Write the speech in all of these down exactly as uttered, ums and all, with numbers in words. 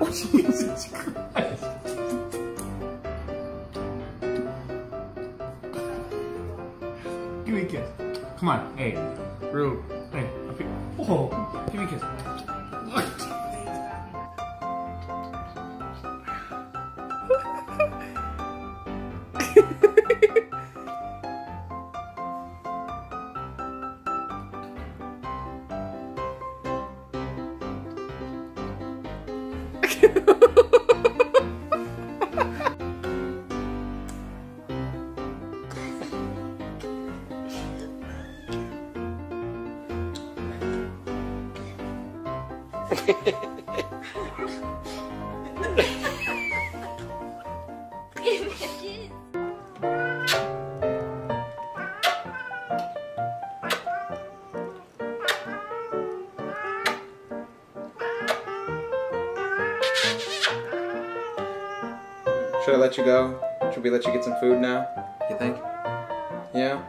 Jesus Christ. Give me a kiss. Come on, hey. Rue. Hey, up here. Oh, give me a kiss. Should I let you go? Should we let you get some food now? You think? Yeah?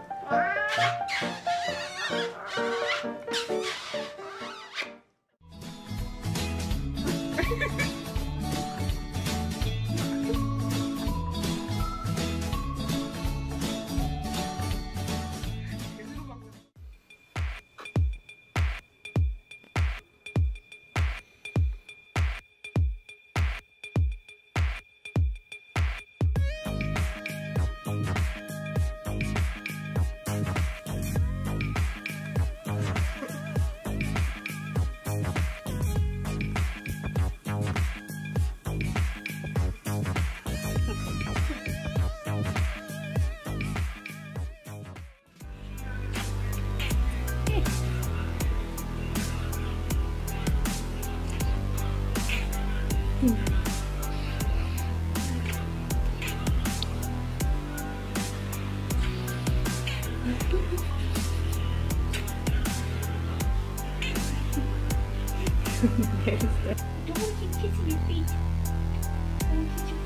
Don't keep kissing your feet. Don't kiss your